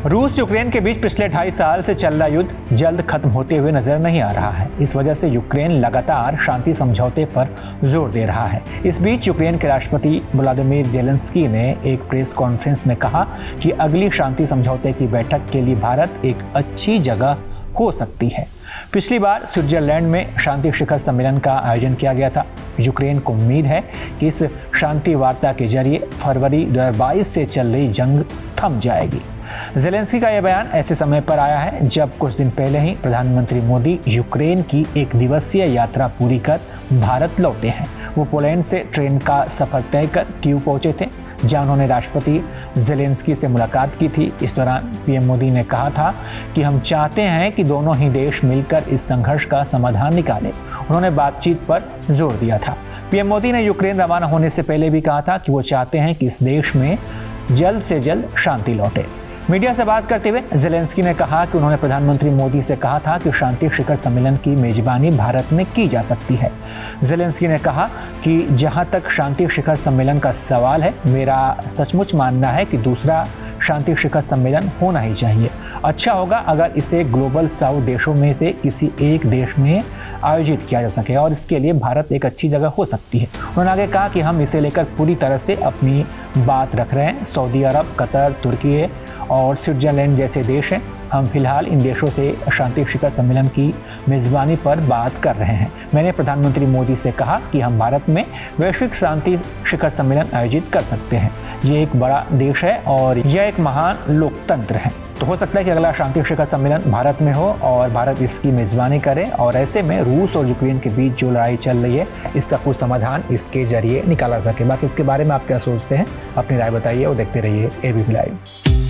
रूस यूक्रेन के बीच पिछले 2.5 साल से चल रहा युद्ध जल्द खत्म होते हुए नजर नहीं आ रहा है। इस वजह से यूक्रेन लगातार शांति समझौते पर जोर दे रहा है। इस बीच यूक्रेन के राष्ट्रपति व्लादिमीर ज़ेलेंस्की ने एक प्रेस कॉन्फ्रेंस में कहा कि अगली शांति समझौते की बैठक के लिए भारत एक अच्छी जगह हो सकती है। पिछली बार स्विट्जरलैंड में शांति शिखर सम्मेलन का आयोजन किया गया था। यूक्रेन को उम्मीद है कि इस शांति वार्ता के जरिए फरवरी 2022 से चल रही जंग थम जाएगी। ज़ेलेंस्की का यह बयान ऐसे समय पर आया है जब कुछ दिन पहले ही प्रधानमंत्री मोदी यूक्रेन की 1 दिवसीय यात्रा पूरी कर भारत लौटे हैं। वो पोलैंड से ट्रेन का सफर तय कर कीव पहुंचे थे, जहां उन्होंने राष्ट्रपति ज़ेलेंस्की से मुलाकात की थी। इस दौरान पीएम मोदी ने कहा था कि हम चाहते हैं कि दोनों ही देश मिलकर इस संघर्ष का समाधान निकालें। उन्होंने बातचीत पर जोर दिया था। पीएम मोदी ने यूक्रेन रवाना होने से पहले भी कहा था कि वो चाहते हैं कि इस देश में जल्द से जल्द शांति लौटे। मीडिया से बात करते हुए ज़ेलेंस्की ने कहा कि उन्होंने प्रधानमंत्री मोदी से कहा था कि शांति शिखर सम्मेलन की मेजबानी भारत में की जा सकती है। ज़ेलेंस्की ने कहा कि जहां तक शांति शिखर सम्मेलन का सवाल है, मेरा सचमुच मानना है कि दूसरा शांति शिखर सम्मेलन होना ही चाहिए। अच्छा होगा अगर इसे ग्लोबल साउथ देशों में से किसी एक देश में आयोजित किया जा सके और इसके लिए भारत एक अच्छी जगह हो सकती है। उन्होंने आगे कहा कि हम इसे लेकर पूरी तरह से अपनी बात रख रहे हैं। सऊदी अरब, कतर, तुर्की और स्विट्जरलैंड जैसे देश हैं। हम फिलहाल इन देशों से शांति शिखर सम्मेलन की मेज़बानी पर बात कर रहे हैं। मैंने प्रधानमंत्री मोदी से कहा कि हम भारत में वैश्विक शांति शिखर सम्मेलन आयोजित कर सकते हैं। ये एक बड़ा देश है और यह एक महान लोकतंत्र है। तो हो सकता है कि अगला शांति शिखर सम्मेलन भारत में हो और भारत इसकी मेज़बानी करे और ऐसे में रूस और यूक्रेन के बीच जो लड़ाई चल रही है इसका कुछ समाधान इसके जरिए निकाला सके। बाकी इसके बारे में आप क्या सोचते हैं, अपनी राय बताइए और देखते रहिए एबीपी लाइव।